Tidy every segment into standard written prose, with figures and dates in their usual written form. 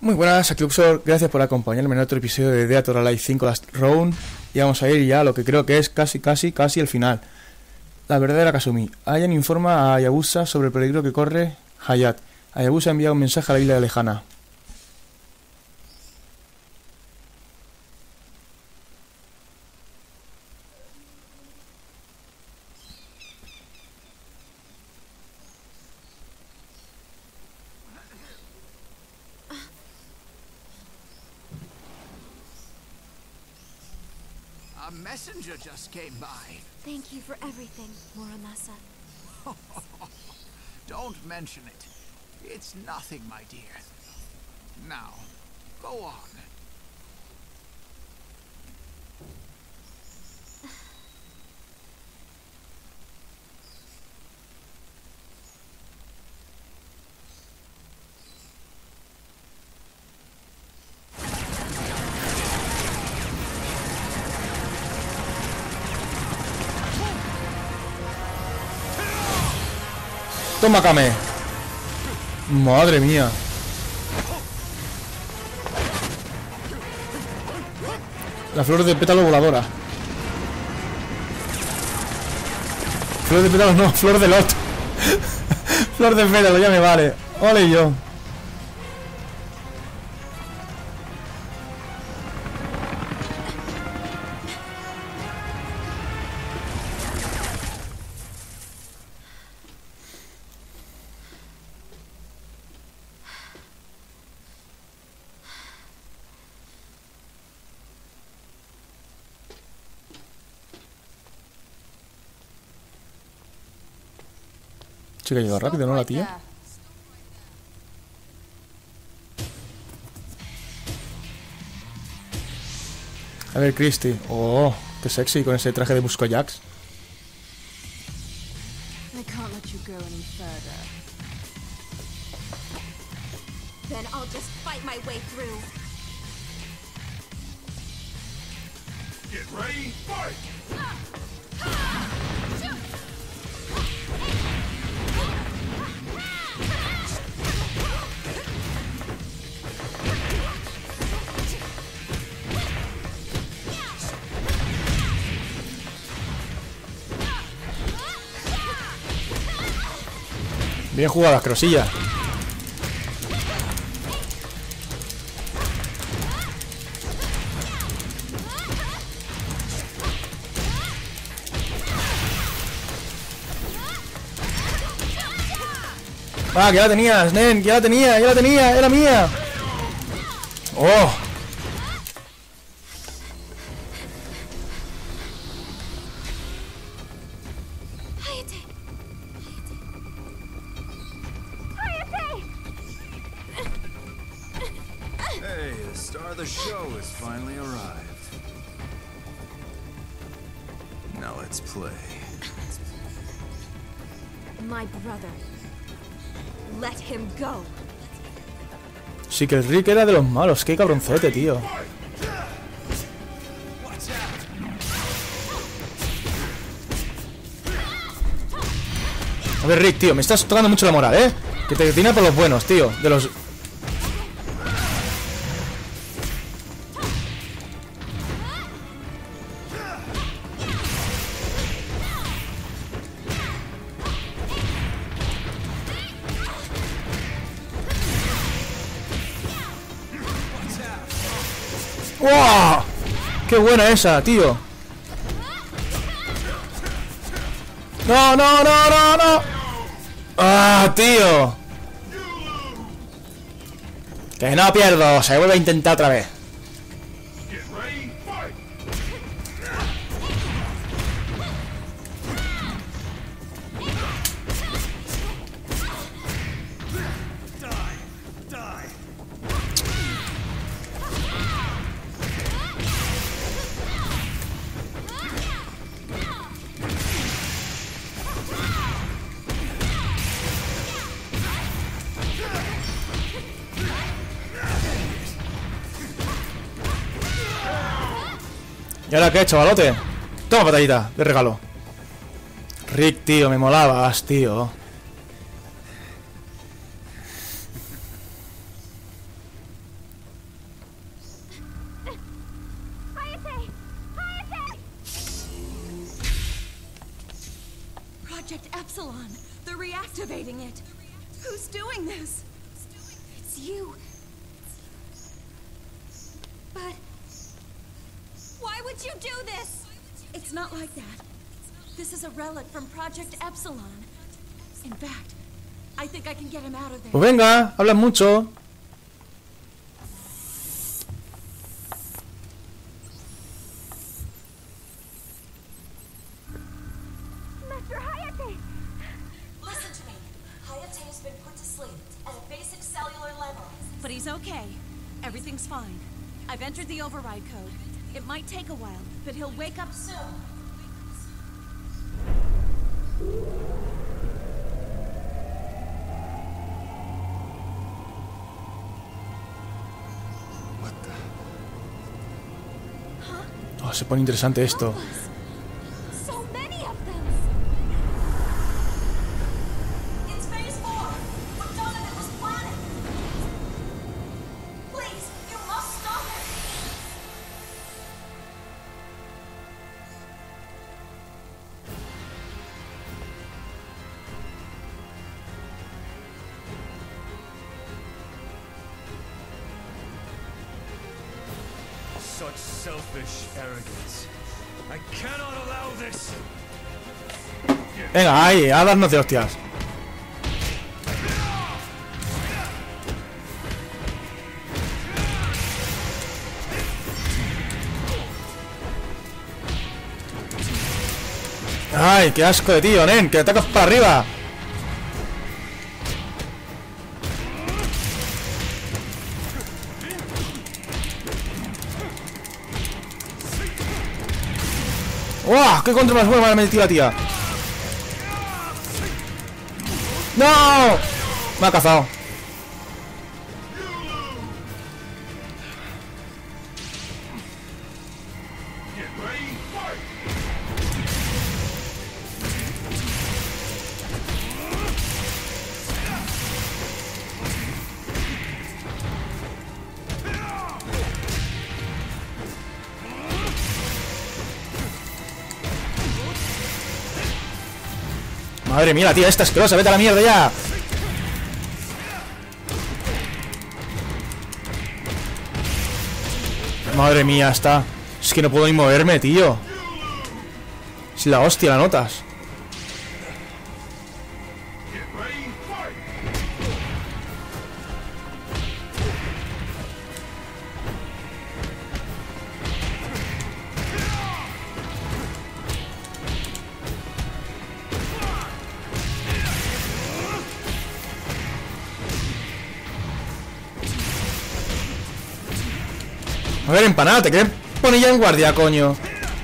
Muy buenas, aquí Uxor, gracias por acompañarme en otro episodio de Dead or Alive 5 Last Round. Y vamos a ir ya a lo que creo que es casi el final. La verdadera Kasumi. Ayan informa a Hayabusa sobre el peligro que corre Hayat. Hayabusa envía un mensaje a la isla lejana. A messenger just came by. Thank you for everything, Muramasa. Don't mention it. It's nothing, my dear. Now, go on. Toma, Kame. Madre mía. La flor de pétalo voladora. Flor de pétalo no, flor de lot. Flor de pétalo, ya me vale. Ole yo. Chica, llega rápido, ¿no, la tía? A ver, Christy. Oh, qué sexy con ese traje de Buscoyax. I can't let you go any further. Then I'll just fight my way through. Get ready, fight! Bien jugadas, Crosilla. Ah, que ya la tenías, nen, ya la tenía, era mía. Oh. Hey, the star of the show has finally arrived. Now let's play. My brother. Let him go. Sí que el Rick era de los malos, qué cabroncete, tío. A ver, Rick, tío, me estás tocando mucho la moral, ¿eh? Que te tiene por los buenos, tío. De los... ¡Wow! ¡Qué buena esa, tío! ¡No, no, no, no, no! ¡Ah, tío! Que no pierdo, se vuelve a intentar otra vez. ¿Y ahora qué he hecho, balote? Toma patadita, de regalo. Rick, tío, me molabas, tío. Project Epsilon. They're reactivating it. Who's doing this? It's you. But why would you do this? It's not like that. This is a relic from Project Epsilon. In fact, I think I can get him out of there. Pues venga, hablan mucho. Mr. Hayate! Listen to me. Hayate has been put to sleep at a basic cellular level. But he's okay. Everything's fine. I've entered the override code. It might take a while, but he'll wake up soon. What the? Oh, se pone interesante esto. So many of them! It's phase 4. What Donovan was planning. Please, you must stop it. Such selfish arrogance. I cannot allow this. Venga, ahí, a darnos de hostias. Ay, qué asco de tío, nen, que atacas para arriba. ¡Uah! ¡Qué contra más buena me ha metido la tía! ¡No! Me ha cazado. Madre mía, la tía esta asquerosa, vete a la mierda ya. Madre mía, está. Es que no puedo ni moverme, tío. Es la hostia, la notas. A ver, empanada, te querés poner ya en guardia, coño.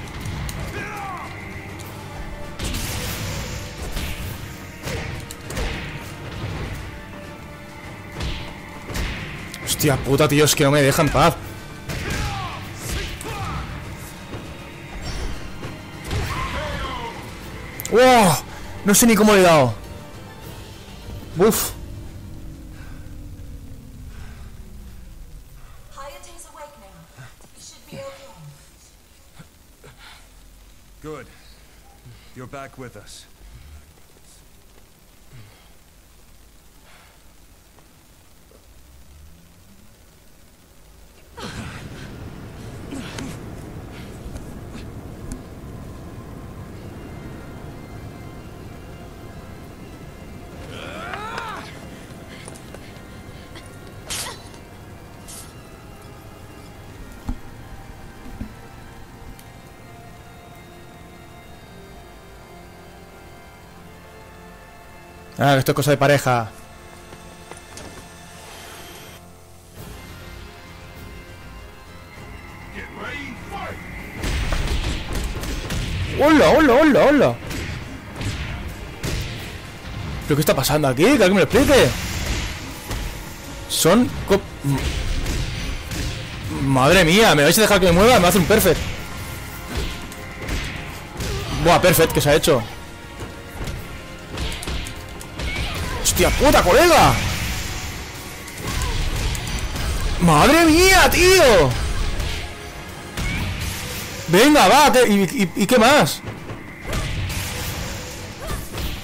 Hostia puta, tío, es que no me deja en paz. ¡Wow! No sé ni cómo le he dado. Uf. Hayate's awake now. You should be okay. Good. You're back with us. Ah, esto es cosa de pareja. ¡Hola, hola, hola, hola! ¿Pero qué está pasando aquí? Que alguien me lo explique. Son... Madre mía, ¿me vais a dejar que me mueva? Me hace un perfect. Buah, perfect, ¿qué se ha hecho? ¡Hostia puta, colega! ¡Madre mía, tío! Venga, va, ¿y qué más?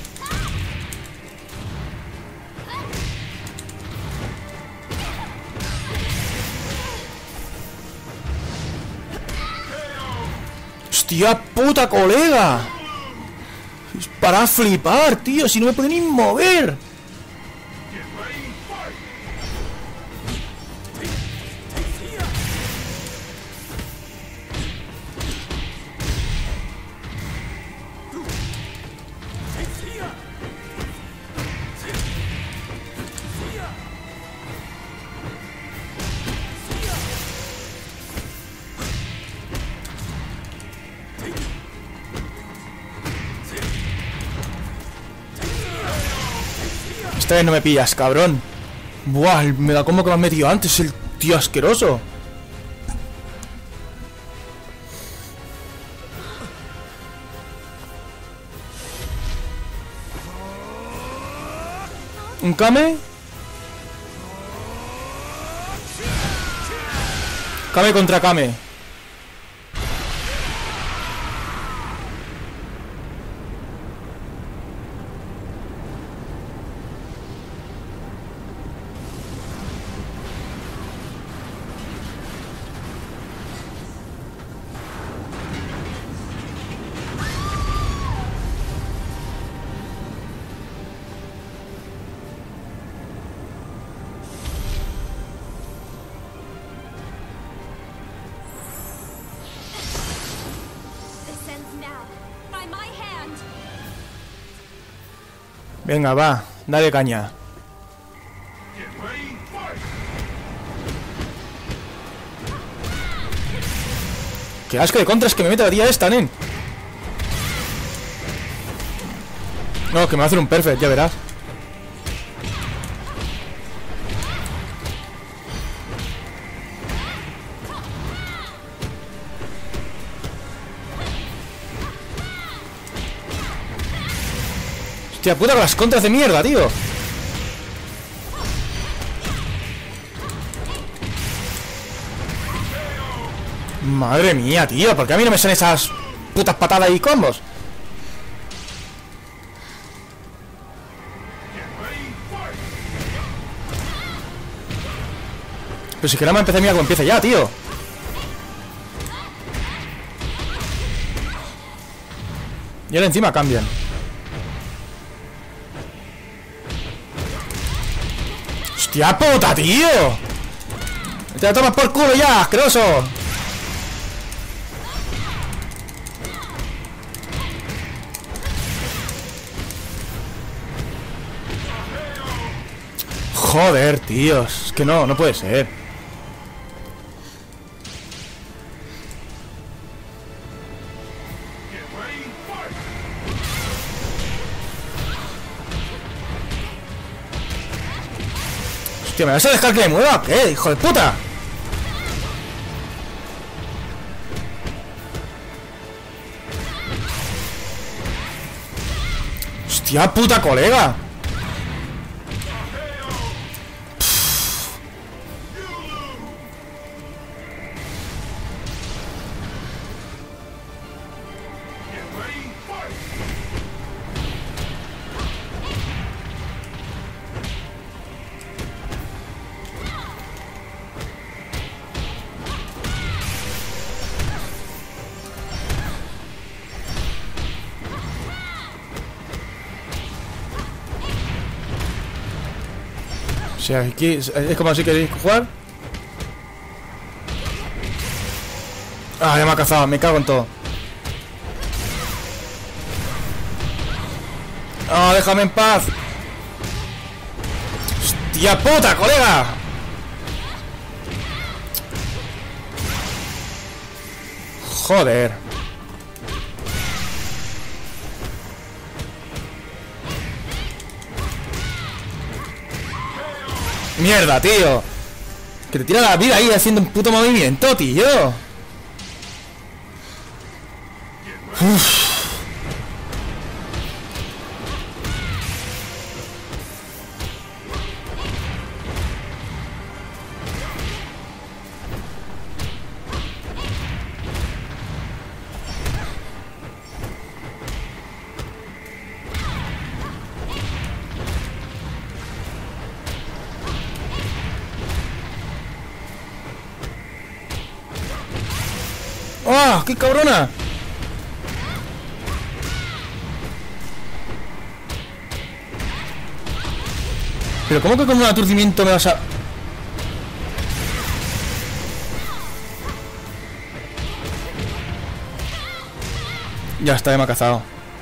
¡Hostia puta, colega! Es para flipar, tío, si no me puedo ni mover. Esta vez no me pillas, cabrón. Buah, me da como que me han metido antes el tío asqueroso. ¿Un Kame? Kame contra Kame. Venga, va, dale caña. Qué asco de contras que me mete la tía esta, nen. No, que me va a hacer un perfect, ya verás. Hostia puta con las contras de mierda, tío. Madre mía, tío, ¿por qué a mí no me salen esas putas patadas y combos? Pero si que no me empecé, mira cómo empieza ya, tío. Y ahora encima cambian. ¡Hostia puta, tío! ¡Te la tomas por culo ya, asqueroso! Joder, tío, es que no puede ser. Hostia, ¿me vas a dejar que me mueva? ¿Qué, hijo de puta? Hostia puta, colega. O sea, aquí es como si queréis jugar. Ah, ya me ha cazado, me cago en todo. Ah, déjame en paz. Hostia puta, colega. Joder. Mierda, tío. Que te tira la vida ahí haciendo un puto movimiento, tío. Uf. ¡Ah! ¡Qué cabrona! Pero ¿cómo que con un aturdimiento me vas a...? Ya está, ya me ha cazado.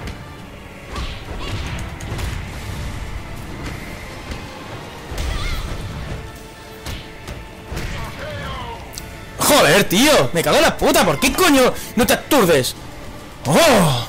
Joder, tío, me cago en la puta. ¿Por qué coño no te aturdes? ¡Oh!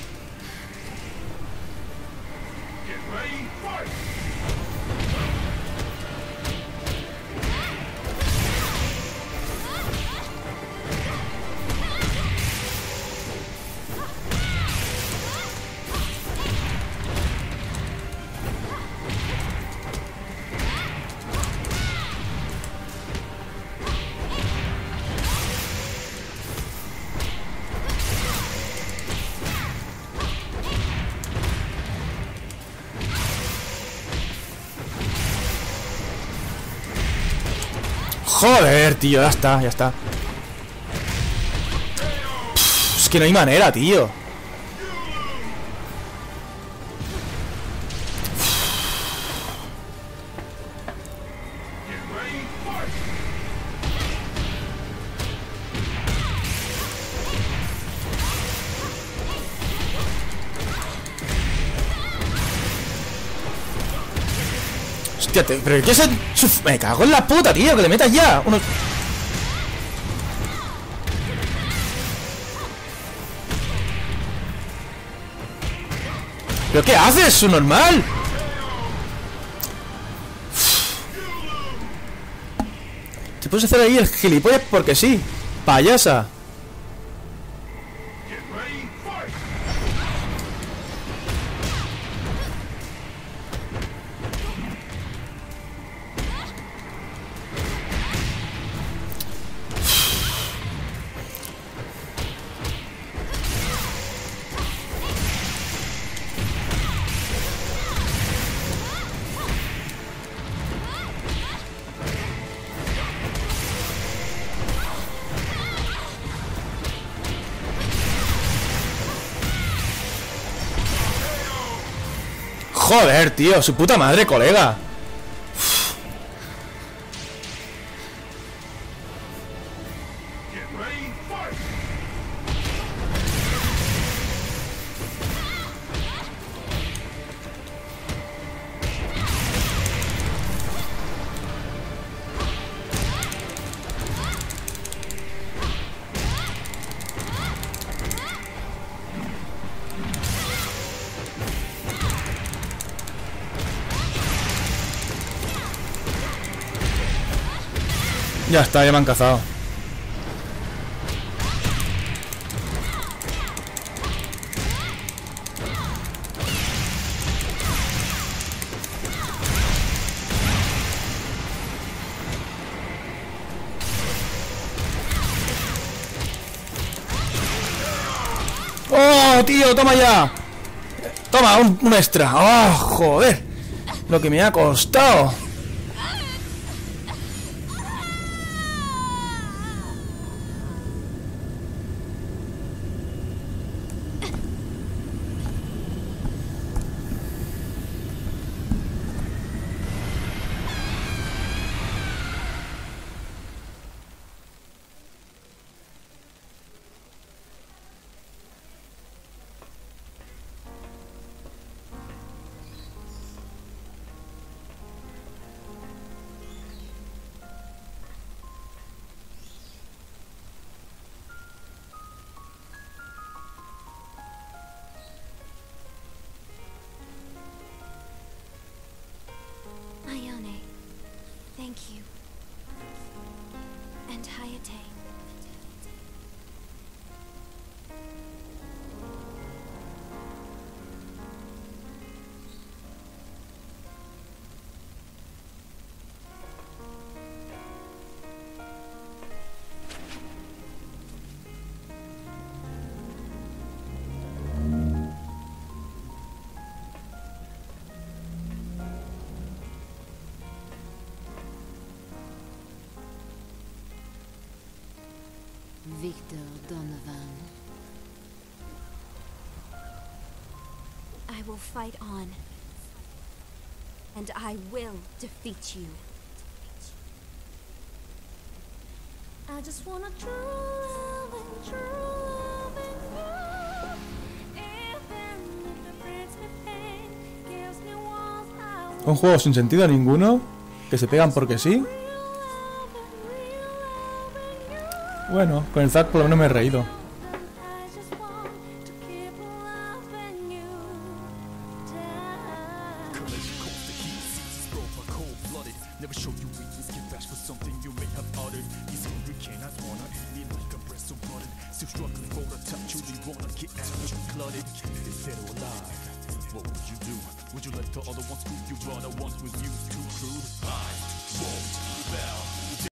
Joder, tío, ya está, ya está. Es que no hay manera, tío. Hostia, pero ¿qué es el...? Me cago en la puta, tío, que le metas ya unos... ¿Pero qué haces, su normal? Te puedes hacer ahí el gilipollas porque sí. Payasa. Joder, tío, su puta madre, colega. Ya está, ya me han cazado. ¡Oh, tío! ¡Toma ya! ¡Toma, un extra! ¡Oh, joder! Lo que me ha costado. Ayane, thank you. And Hayate. Victor Donovan. I will fight on. And I will defeat you. I just wanna true love and you. Even if it brings me pain, gives me walls I Un juego sin sentido ninguno, que se pegan porque sí. Bueno, con el Zack por lo menos me he reído. What would you do? Would you let the other ones screw you? But the ones with you too crude? I won't bow